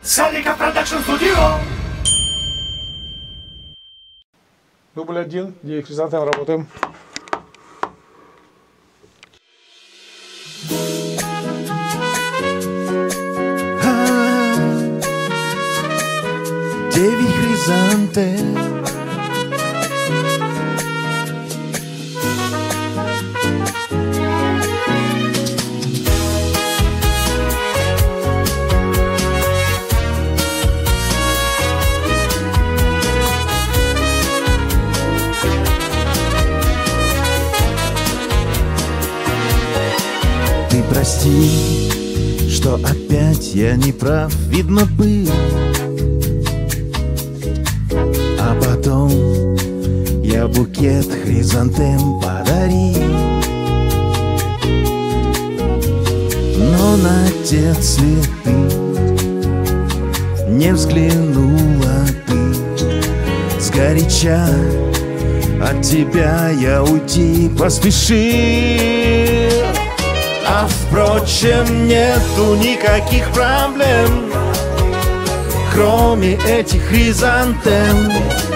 Салика Продакшн Студио. Дубль 1, 9 хризантем, работаем. Девять хризантем. Ты прости, что опять я не прав, видно был. А потом я букет хризантем подарил, но на те цветы не взглянула ты. Сгоряча от тебя я уйти поспешил. А впрочем, нету никаких проблем, кроме этих хризантем,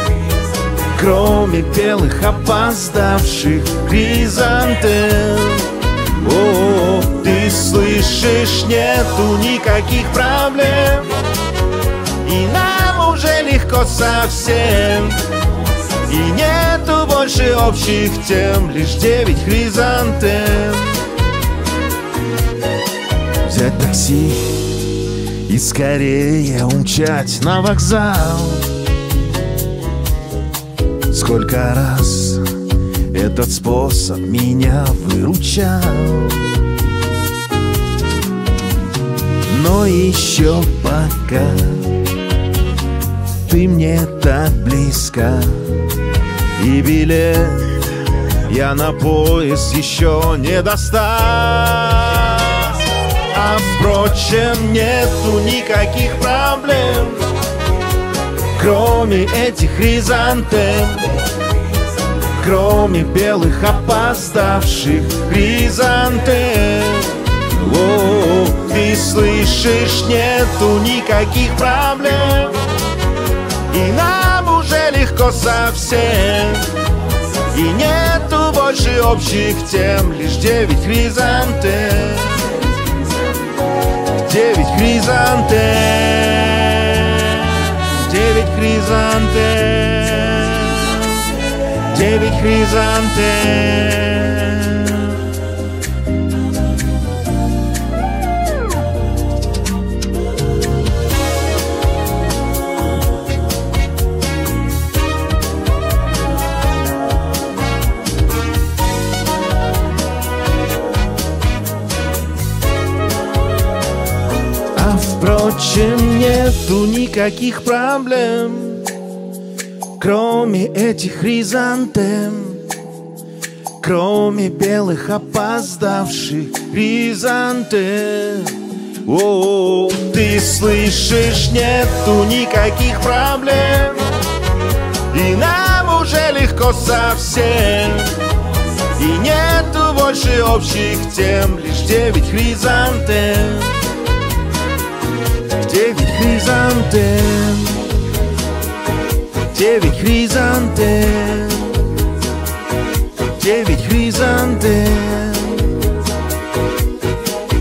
кроме белых опоздавших хризантем. О, ты слышишь, нету никаких проблем, и нам уже легко совсем, и нету больше общих тем, лишь 9 хризантем. Взять такси и скорее умчать на вокзал. Сколько раз этот способ меня выручал, но еще пока ты мне так близка, и билет я на поезд еще не достал. А впрочем, нету никаких проблем, кроме этих хризантем, кроме белых опоздавших хризантем. О, ты слышишь, нету никаких проблем, и нам уже легко совсем, и нету больше общих тем, лишь 9 хризантем. 9 хризантем, 9 хризантем, 9 хризантем. Впрочем, нету никаких проблем, кроме этих хризантем, кроме белых опоздавших хризантем. О, ты слышишь, нету никаких проблем, и нам уже легко совсем, и нету больше общих тем, лишь 9 хризантем. 9 хризантем, 9 хризантем, 9 хризантем,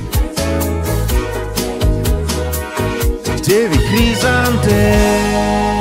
9 хризантем.